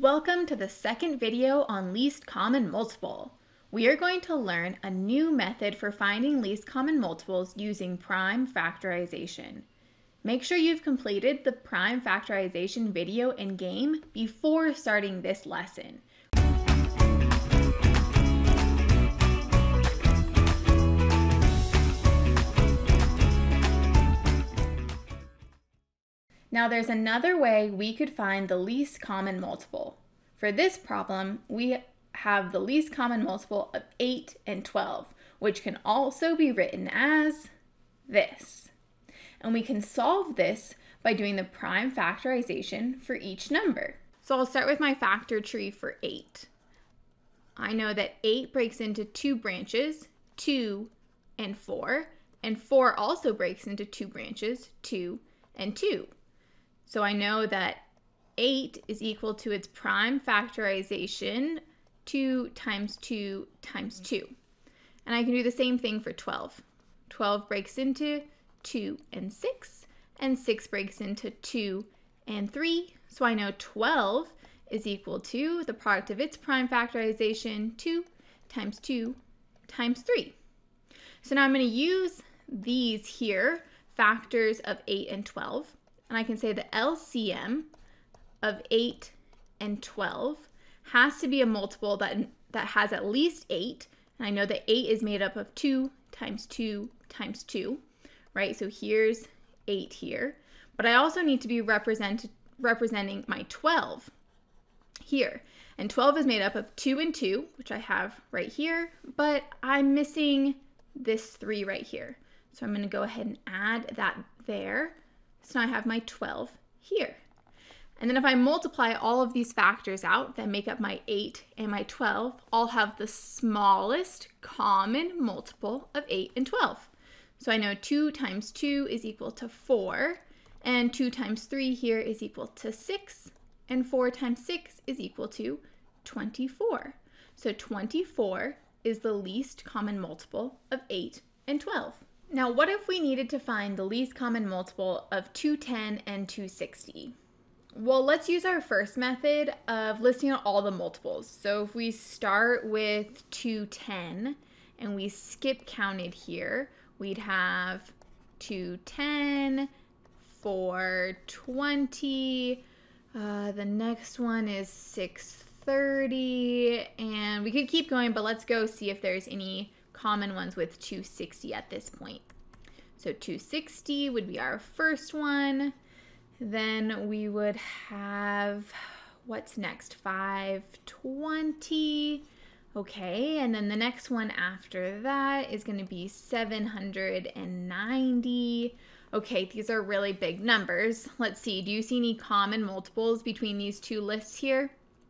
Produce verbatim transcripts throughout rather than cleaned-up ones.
Welcome to the second video on least common multiple. We are going to learn a new method for finding least common multiples using prime factorization. Make sure you've completed the prime factorization video and game before starting this lesson. Now there's another way we could find the least common multiple. For this problem, we have the least common multiple of eight and twelve, which can also be written as this. And we can solve this by doing the prime factorization for each number. So I'll start with my factor tree for eight. I know that eight breaks into two branches, two and four, and four also breaks into two branches, two and two. So I know that eight is equal to its prime factorization, two times two times two. And I can do the same thing for twelve. twelve breaks into two and six, and six breaks into two and three. So I know twelve is equal to the product of its prime factorization, two times two times three. So now I'm going to use these here, factors of eight and twelve. And I can say the L C M of eight and twelve has to be a multiple that, that has at least eight. And I know that eight is made up of two times two times two, right? So here's eight here. But I also need to be represent, representing my twelve here. And twelve is made up of two and two, which I have right here, but I'm missing this three right here. So I'm going to go ahead and add that there. So now I have my twelve here. And then if I multiply all of these factors out that make up my eight and my twelve, I'll have the smallest common multiple of eight and twelve. So I know two times two is equal to four, and two times three here is equal to six, and four times six is equal to twenty-four. So twenty-four is the least common multiple of eight and twelve. Now, what if we needed to find the least common multiple of two ten and two sixty? Well, let's use our first method of listing out all the multiples. So if we start with two ten and we skip counted here, we'd have two ten, four twenty, uh, the next one is six thirty, and we could keep going, but let's go see if there's any common ones with two sixty at this point. So two sixty would be our first one. Then we would have, what's next? five twenty. Okay, and then the next one after that is going to be seven hundred ninety. Okay, these are really big numbers. Let's see, do you see any common multiples between these two lists here?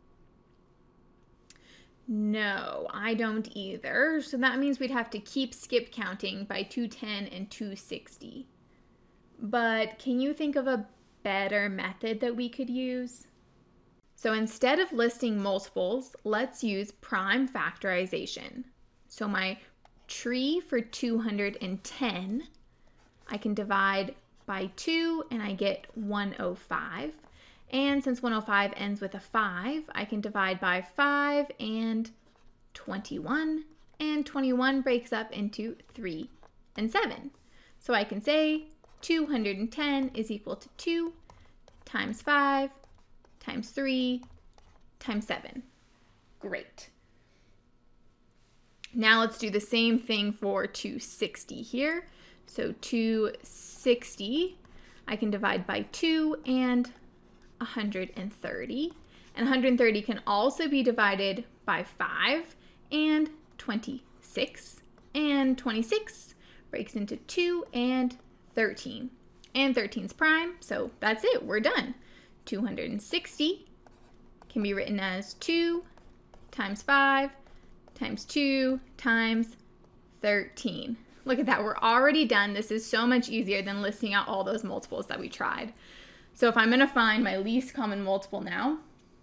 No, I don't either. So that means we'd have to keep skip counting by two ten and two sixty. But can you think of a better method that we could use? So instead of listing multiples, let's use prime factorization. So my tree for two hundred ten, I can divide by two and I get one hundred five. And since one hundred five ends with a five, I can divide by five and twenty-one. And twenty-one breaks up into three and seven. So I can say two hundred ten is equal to two times five times three times seven. Great. Now let's do the same thing for two sixty here. So two sixty, I can divide by two and one hundred thirty, and one hundred thirty can also be divided by five and twenty-six, and twenty-six breaks into two and thirteen, and thirteen is prime, so that's it, we're done. two hundred sixty can be written as two times five times two times thirteen. Look at that, we're already done. This is so much easier than listing out all those multiples that we tried. So if I'm going to find my least common multiple now,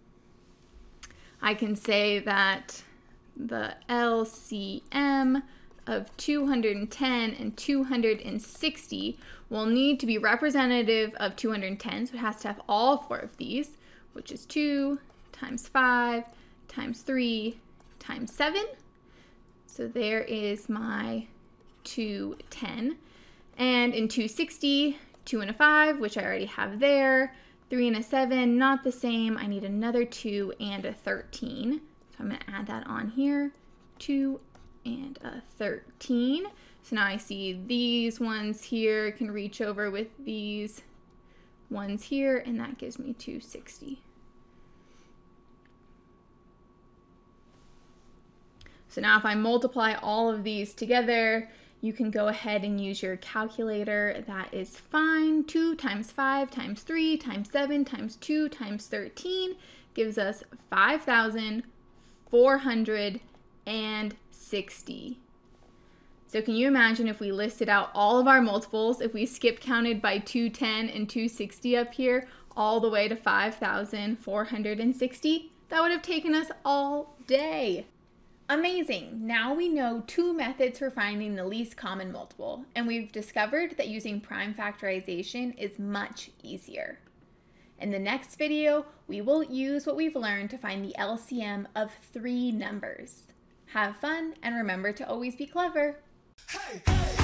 I can say that the L C M of two hundred ten and two hundred sixty will need to be representative of two hundred ten, so it has to have all four of these, which is two times five, times three, times seven. So there is my two ten. And in two sixty, two and a five, which I already have there, three and a seven, not the same. I need another two and a thirteen. So I'm going to add that on here, two and a thirteen. So now I see these ones here can reach over with these ones here, and that gives me two sixty. So now if I multiply all of these together, you can go ahead and use your calculator. That is fine. two times five times three times seven times two times thirteen gives us five thousand four hundred sixty. So can you imagine if we listed out all of our multiples, if we skip counted by two ten and two sixty up here, all the way to five thousand four hundred sixty? That would have taken us all day. Amazing! Now we know two methods for finding the least common multiple, and we've discovered that using prime factorization is much easier. In the next video, we will use what we've learned to find the L C M of three numbers. Have fun, and remember to always be clever. Hey, hey.